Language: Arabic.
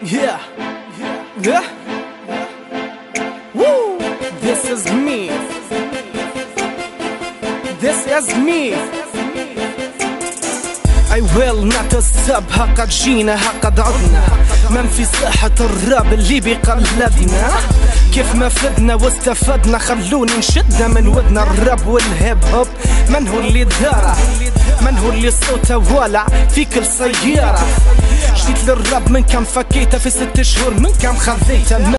Yeah, yeah. Woo! This is me. This is me. I will not stop. قد جينا قد عدنا. من في ساحة الراب اللي بيقلدنا. كيف ما فدنا واستفدنا خلوني نشدنا من ودنا الراب والهيب هوب. من هو اللي داره؟ من هو اللي صوته والع في كل سيارة؟ جيت للراب من كم فكيته في 6 شهور من كم خذيته.